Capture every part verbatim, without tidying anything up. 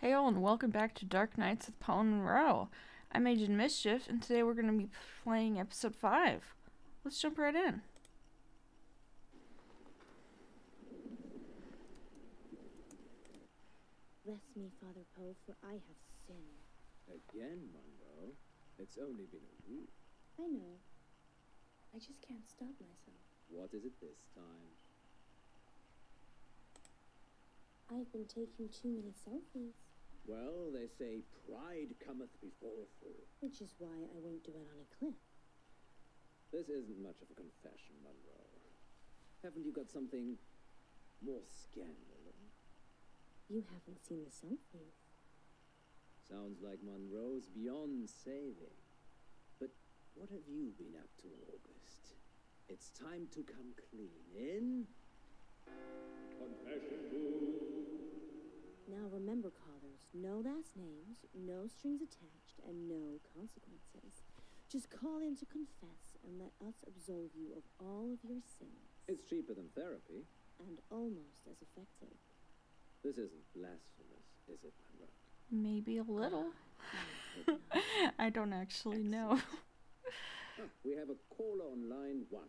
Hail and welcome back to Dark Nights with Paul and Monroe. I'm Agent Mischief, and today we're going to be playing episode five. Let's jump right in. Bless me, Father Poe, for I have sinned. Again, Munro? It's only been a week. I know. I just can't stop myself. What is it this time? I've been taking too many selfies. Well, they say pride cometh before a fall. Which is why I won't do it on a cliff. This isn't much of a confession, Munro. Haven't you got something more scandalous? You haven't seen the selfies. Sounds like Munro's beyond saving. But what have you been up to, August? It's time to come clean in. Confession booth. Now remember, callers, no last names, no strings attached, and no consequences. Just call in to confess and let us absolve you of all of your sins. It's cheaper than therapy. And almost as effective. This isn't blasphemous, is it, Munro? Maybe a little. I don't actually know. Oh, we have a caller on line one.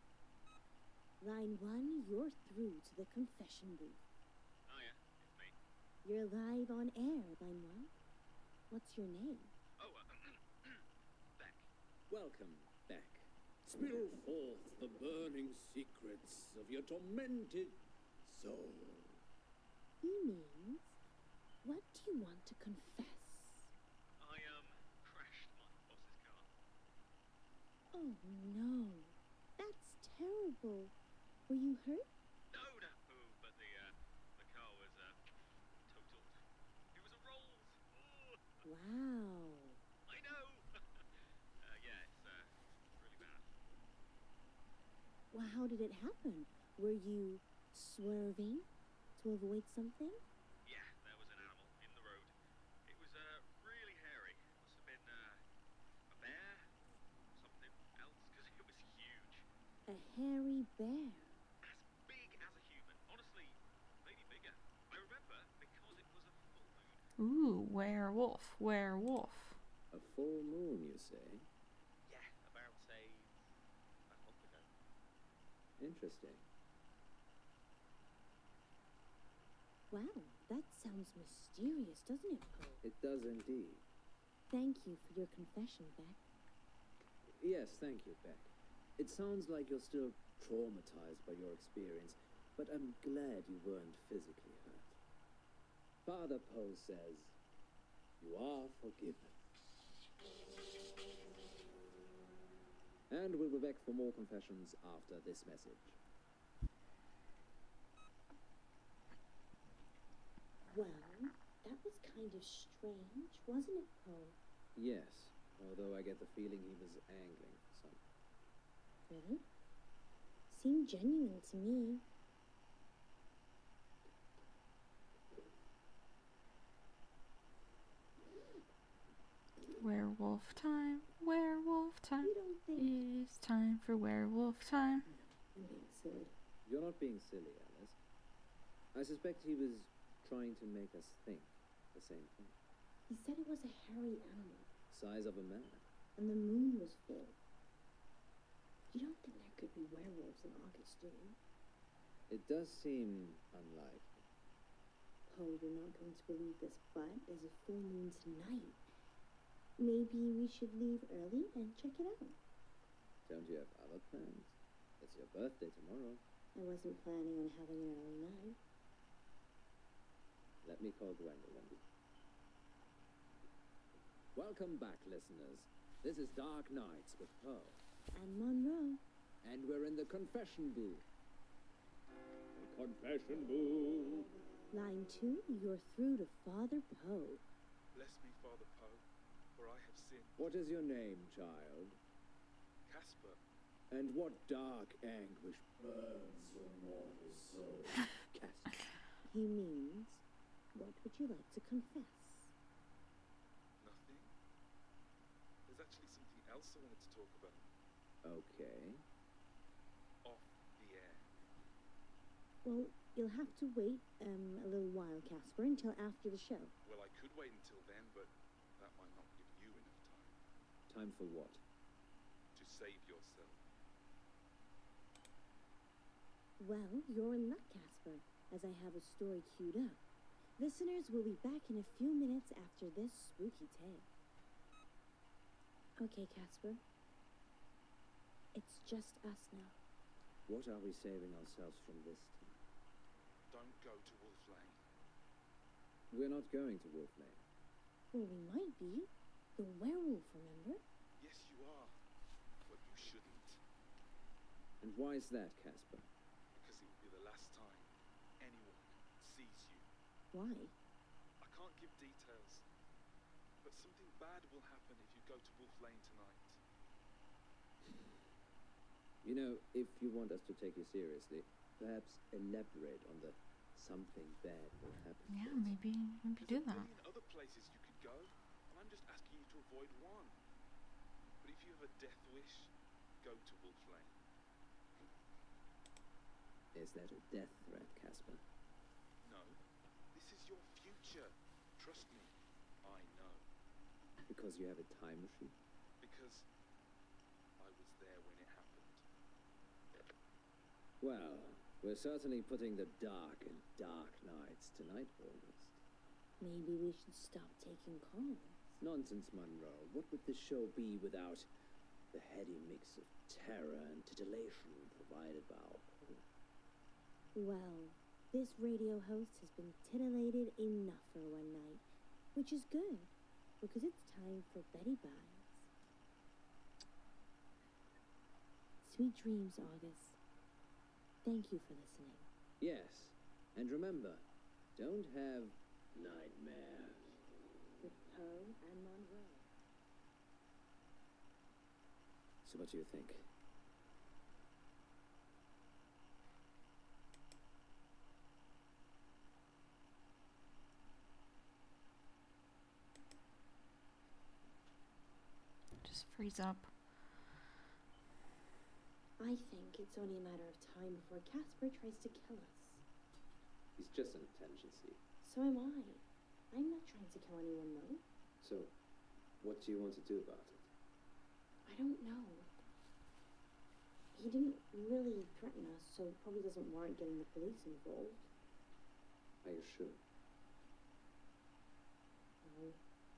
Line one, you're through to the confession booth. Oh yeah, it's me. You're live on air, line one. What's your name? Oh, uh, Beck. Welcome, Beck. Spill forth the burning secrets of your tormented soul. He means, what do you want to confess? I, um, crashed my boss's car. Oh no, that's terrible. Were you hurt? No, no, but the, uh, the car was, uh, totaled. It was a Rolls. Oh, Wow. I know. uh, yeah, it's, uh, really bad. Well, how did it happen? Were you swerving to avoid something? Yeah, there was an animal in the road. It was, uh, really hairy. Must have been, uh, a bear or something else, because it was huge. A hairy bear. As big as a human. Honestly, maybe bigger. I remember because it was a full moon. Ooh, werewolf, werewolf. A full moon, you say? Yeah, about, say, a month ago. Interesting. Wow, that sounds mysterious, doesn't it, Poe? It does indeed. Thank you for your confession, Beck. Yes, thank you, Beck. It sounds like you're still traumatized by your experience, but I'm glad you weren't physically hurt. Father Poe says, you are forgiven. And we'll be back for more confessions after this message. Well, that was kind of strange, wasn't it, Poe? Yes, although I get the feeling he was angling for something. Really? Seemed genuine to me. Werewolf time, werewolf time. You don't think... It is time for werewolf time. I'm being silly. You're not being silly, Alice. I suspect he was trying to make us think the same thing. He said it was a hairy animal, Size of a man. and the moon was full. You don't think there could be werewolves in August, do you? It does seem unlikely. Poe, you're not going to believe this, but there's a full moon tonight. Maybe we should leave early and check it out. Don't you have other plans? It's your birthday tomorrow. I wasn't planning on having an early night. Let me call Gwendolyn. Welcome back, listeners. This is Dark Nights with Poe. And Monroe. And we're in the confession booth. The confession booth. Line two, you're through to Father Poe. Bless me, Father Poe, for I have sinned. What is your name, child? Casper, And what dark anguish burns your mortal soul? Casper. He means, what would you like to confess? nothing. There's actually something else I wanted to talk about. Okay. Off the air. Well, You'll have to wait um, a little while, Casper, until after the show. Well, I could wait until then, but that might not give you enough time. Time for what? To save yourself. Well, you're in luck, Casper, as I have a story queued up. Listeners will be back in a few minutes after this spooky tale. Okay, Casper. It's just us now. What are we saving ourselves from this time? Don't go to Wolf Lane. We're not going to Wolf Lane. Well, we might be. The werewolf, remember? Yes, you are. But you shouldn't. And why is that, Casper? Because it will be the last time anyone sees you. Why? I can't give details. But something bad will happen if you go to Wolf Lane tonight. You know, if you want us to take you seriously, perhaps elaborate on the something bad will happen. Yeah, bit. maybe maybe do There's a that. million other places you could go, and I'm just asking you to avoid one. But if you have a death wish, go to Wolf Lane. Is that a death threat, Casper? No, this is your future. Trust me, I know. Because you have a time machine? Because I was there when it happened. Well, we're certainly putting the dark in dark nights tonight, August. Maybe we should stop taking calls. Nonsense, Munro. What would this show be without the heady mix of terror and titillation provided by our crew? Well, this radio host has been titillated enough for one night, which is good, because it's time for Betty Buys. Sweet dreams, August. Thank you for listening. Yes, and remember, don't have nightmares. With Poe and Monroe. So what do you think? Just freeze up. I think it's only a matter of time before Casper tries to kill us. He's just an attention seeker. So am I. I'm not trying to kill anyone, though. So, what do you want to do about it? I don't know. He didn't really threaten us, so it probably doesn't warrant getting the police involved. Are you sure? No.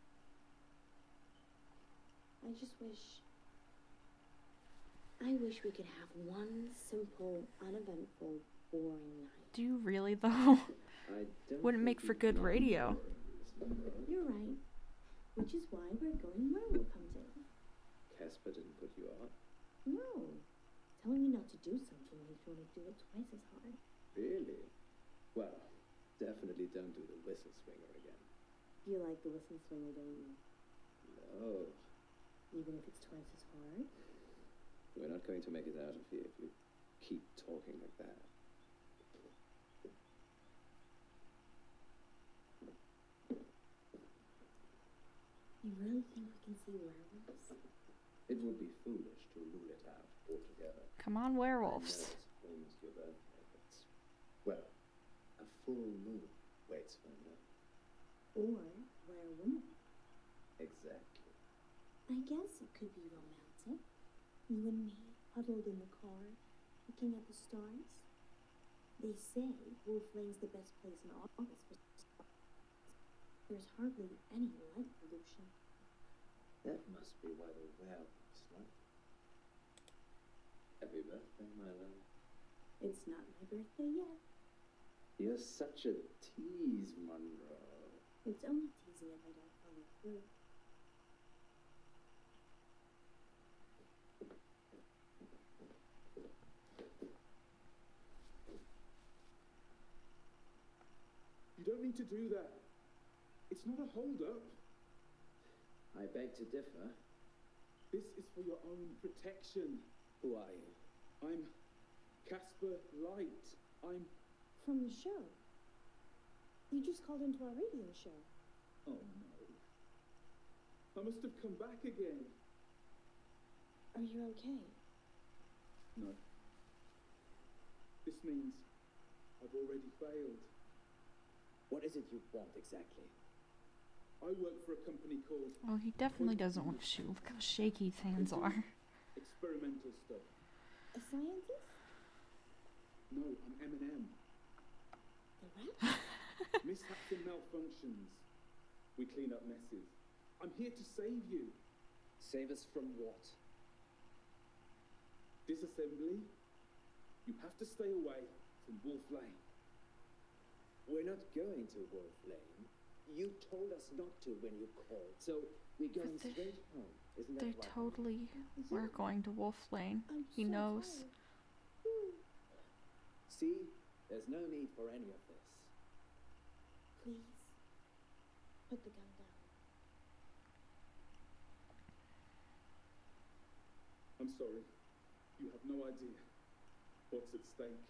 I just wish... I wish we could have one simple, uneventful, boring night. Do you really though? I don't Wouldn't think make for you've good gone radio. for this, Munro. You're right. Which is why we're going werewolf hunting. Casper didn't put you off? No. Telling me not to do something makes you want to do it twice as hard. Really? Well, definitely don't do the whistle swinger again. You like the whistle swinger, don't you? No. Even if it's twice as hard? We're not going to make it out of here if you keep talking like that. You really think we can see werewolves? It would be foolish to rule it out altogether. Come on, I know werewolves. it's almost your birthday, but, well, a full moon waits for me. Or werewomen? Exactly. I guess it could be romantic. You and me, huddled in the car, looking at the stars. They say Wolf Lane's the best place in August for stars. There's hardly any light pollution. That must be why the werewolves like it. Happy birthday, my love. It's not my birthday yet. You're such a tease, Munro. It's only teasing if I don't follow through. You don't need to do that. It's not a hold-up. I beg to differ. This is for your own protection. Who are you? I'm Casper Light. I'm... From the show. You just called into our radio show. Oh no. I must have come back again. Are you okay? No. This means I I've already failed. What is it you want exactly? I work for a company called Oh, he definitely doesn't want to shoot. Look how shaky his hands are. Experimental Stuff. A scientist? No, I'm M and M. The rap? Mishaps and malfunctions. We clean up messes. I'm here to save you. Save us from what? Disassembly. You have to stay away from Wolf Lane. We're not going to Wolf Lane. You told us not to when you called, so we're going they're- straight home. Isn't that They're right? totally. We're going to Wolf Lane. I'm He so knows. tired. Whew. See? There's no need for any of this. Please, put the gun down. I'm sorry. You have no idea what's at stake.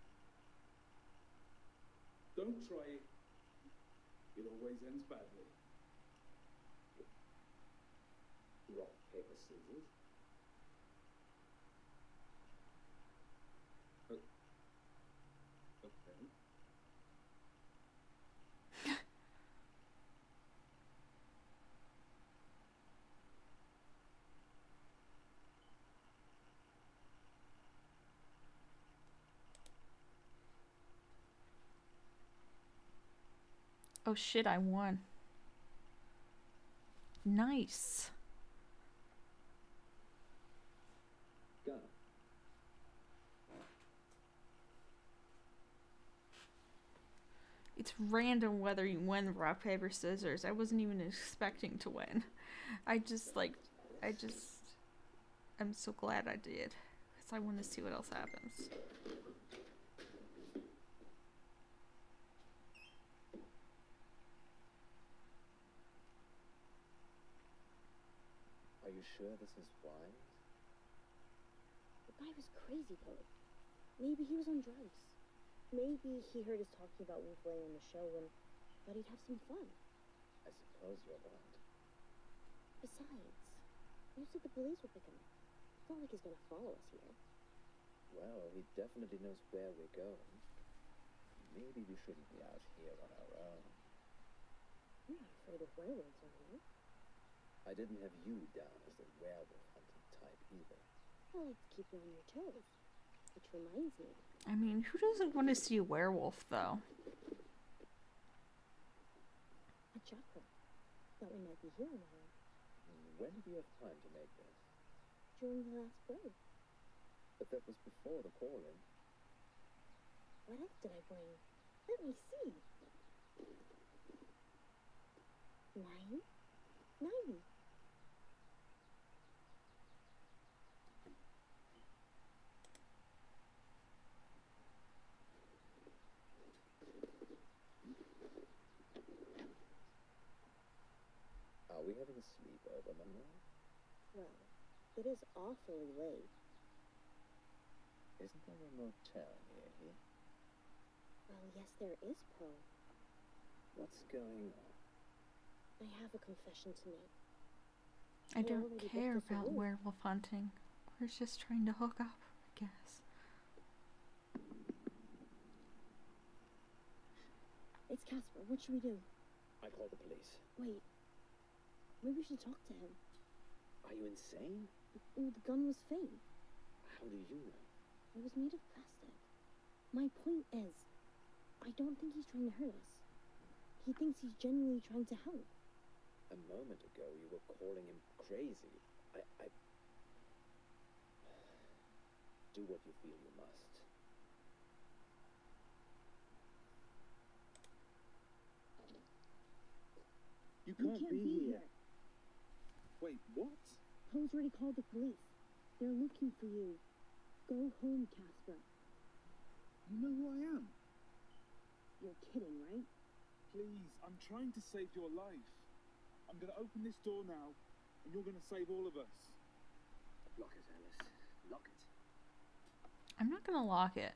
Don't try it. It always ends badly. Rock, paper, scissors. Okay. Oh shit, I won. Nice. Go. It's random whether you win rock, paper, scissors. I wasn't even expecting to win. I just, like, I just, I'm so glad I did. Because I want to see what else happens. Are you sure this is wise? The guy was crazy though. Maybe he was on drugs. Maybe he heard us talking about Wolf Lane on the show and thought he'd have some fun. I suppose you're right. Besides, you said the police would pick him up. It's not like he's gonna follow us here. Well, he definitely knows where we're going. Maybe we shouldn't be out here on our own. I'm not afraid of werewolves on here. I didn't have you down as the werewolf hunting type either. I like to keep you on your toes. Which reminds me, I mean, who doesn't want to see a werewolf, though? a chakra. Thought we might be here a while. When did you have time to make this? During the last break. But that was before the call-in. What else did I bring? Let me see. Nine? Nine. Are we having a sleepover, Munro? Well, it is awfully late. Isn't there a motel near here? Well, yes, there is, Poe. What's going on? I have a confession to make. I I don't already care booked us a about room. werewolf hunting. We're just trying to hook up, I guess. It's Casper. What should we do? I call the police. Wait. Maybe we should talk to him. Are you insane? Oh, the gun was fake. How do you know? It was made of plastic. My point is, I don't think he's trying to hurt us. He thinks he's genuinely trying to help. A moment ago, you were calling him crazy. I, I... Do what you feel you must. You You can't, can't be, be here. here. Wait, what? Poe's already called the police. They're looking for you. Go home, Casper. You know who I am? You're kidding, right? Please, I'm trying to save your life. I'm gonna open this door now, and you're gonna save all of us. Lock it, Alice. Lock it. I'm not gonna lock it.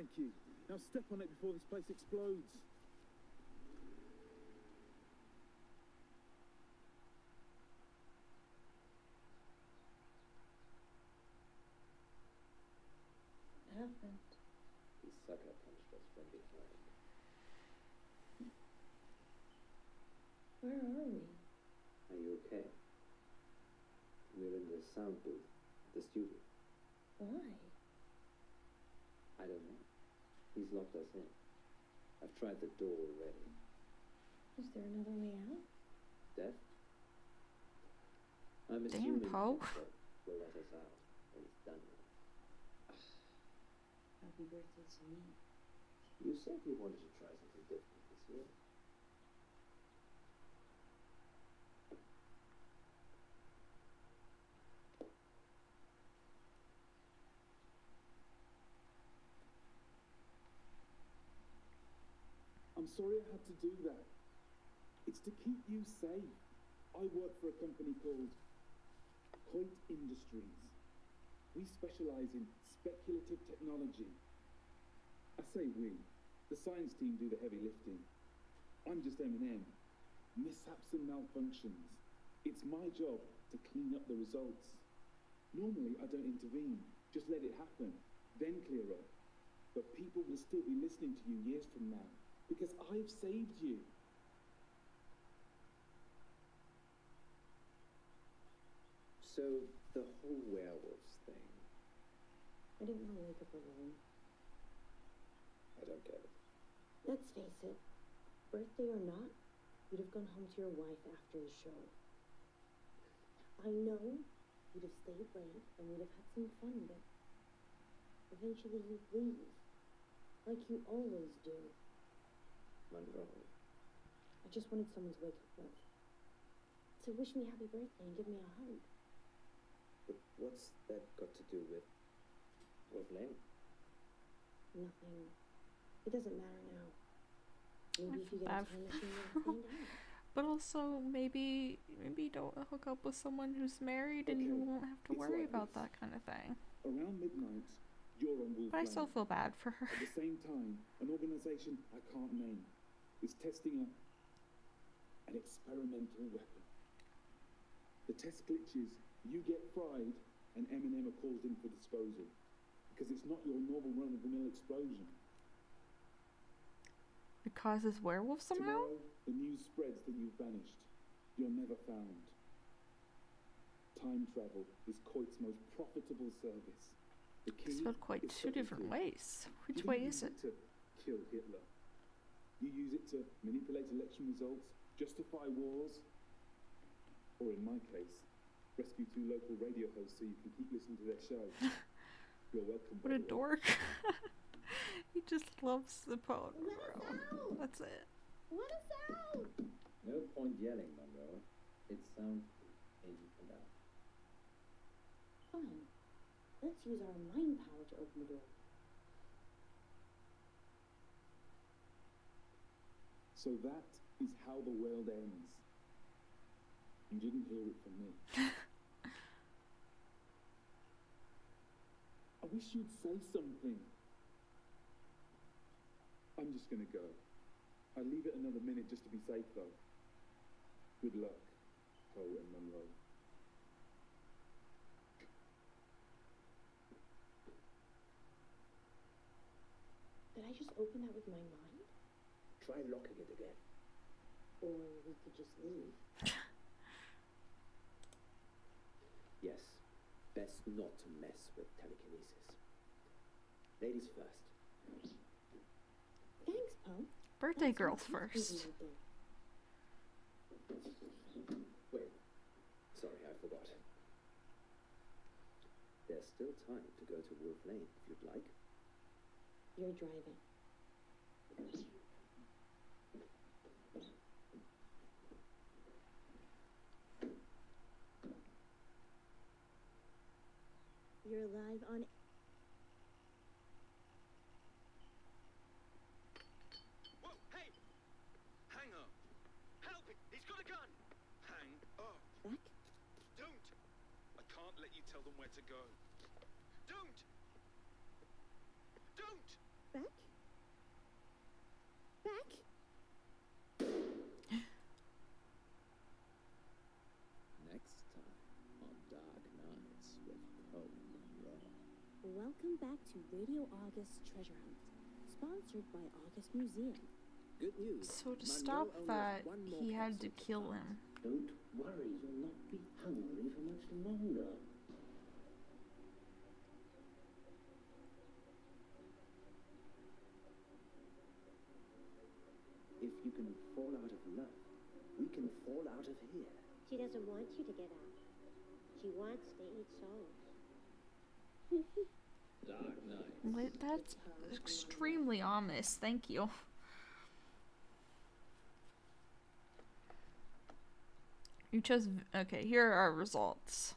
you. Now step on it before this place explodes. What happened? He sucker punched us from behind. Where are we? Are you okay? We're in the sound booth at the studio. Why? I don't know. He's locked us in. I've tried the door already. Is there another way out? Death? I'm Damn, assuming Poe. Death will let us out when it's done with. Happy birthday to me. You said you wanted to try something different this year. I'm sorry I had to do that. It's to keep you safe. I work for a company called Coit Industries. We specialize in speculative technology. I say we. The science team do the heavy lifting. I'm just M and M. Mishaps and malfunctions. It's my job to clean up the results. Normally, I don't intervene. Just let it happen. Then clear up. But people will still be listening to you years from now. Because I've saved you. So, the whole werewolves thing, I didn't want to wake up alone. I don't get it. Let's face it, birthday or not, you'd have gone home to your wife after the show. I know you'd have stayed late and we'd have had some fun, but eventually you'd leave. Like you always do. Munro. I just wanted someone to wake up with. To wish me happy birthday and give me a hug. But what's that got to do with Wolf Lane? Nothing. It doesn't matter now. Maybe I if you feel get a bad. time machine, you'll find out. But also, maybe maybe don't hook up with someone who's married and you Okay, won't have to it's worry like about this. that kind of thing. Around midnight, you're on Wolf But I Lane. still feel bad for her. At the same time, an organization I can't name is testing a, an experimental weapon. The test glitches, you get fried, and M and M are called in for disposal. Because it's not your normal run-of-the-mill explosion. It causes werewolves somehow? Tomorrow, the news spreads that you've vanished. You're never found. Time travel is Coit's most profitable service. The key Spelled quite is two different subtlety. ways. Which You way don't is use it? to kill Hitler. You use it to manipulate election results, justify wars, or in my case, rescue two local radio hosts so you can keep listening to their show. You're welcome. What by a the way. dork. He just loves the poet. Let us out! That's it. Let us out! No point yelling, Munro. It's soundproof in and out. Fine. Let's use our mind power to open the door. So that is how the world ends. You didn't hear it from me. I wish you'd say something. I'm just gonna go. I'll leave it another minute just to be safe, though. Good luck, Poe and Munro. Did I just open that with my mind? Try locking it again. Or we could just leave. Yes, best not to mess with telekinesis. Ladies first. Thanks, Poe. Birthday That's girls fantastic first. right there. Wait, sorry, I forgot. There's still time to go to Wolf Lane if you'd like. You're driving. You're live on. Whoa, hey! Hang up! Help him! He's got a gun! Hang up. Back? Don't! I can't let you tell them where to go. Don't! Don't! Back? Radio August treasure hunt, sponsored by August Museum. Good news. So to Munro stop only that, has one more he had to capsule kill find. him. Don't worry, you'll not be hungry for much longer. If you can fall out of love, we can fall out of here. She doesn't want you to get out. She wants to eat souls. Dark night. Wait, that's extremely ominous. Thank you. You chose. Okay, here are our results.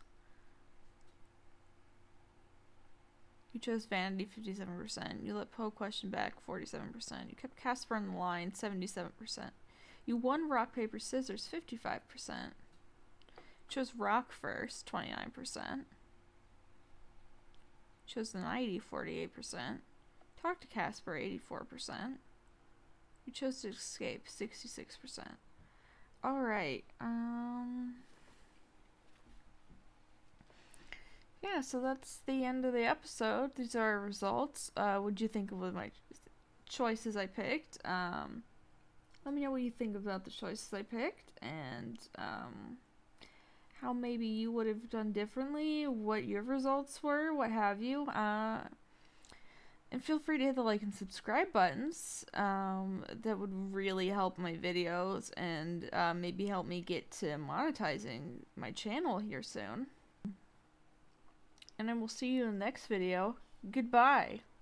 You chose Vanity, fifty-seven percent. You let Poe question back, forty-seven percent. You kept Casper on the line, seventy-seven percent. You won Rock, Paper, Scissors, fifty-five percent. Chose Rock first, twenty-nine percent. Chose the nightie, forty-eight percent. Talk to Casper, eighty-four percent. You chose to escape, sixty-six percent. Alright, um... yeah, so that's the end of the episode. These are our results. Uh, what'd you think of my choices I picked? Um, let me know what you think about the choices I picked, and, um... how maybe you would have done differently, what your results were, what have you. Uh, and feel free to hit the like and subscribe buttons. Um, that would really help my videos and uh, maybe help me get to monetizing my channel here soon. And I will see you in the next video. Goodbye.